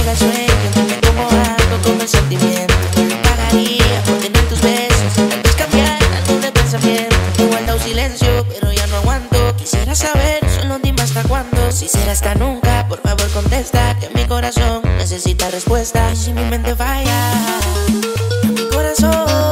llega el sueño y me pongo alto con el sentimiento. Pagaría por tener tus besos, tal vez cambiar algo de pensamiento. He guardado silencio, pero ya no aguanto. Quisiera saber, solo dime hasta cuándo. Si será hasta nunca, por favor contesta, que mi corazón necesita respuesta. Y si mi mente falla, mi corazón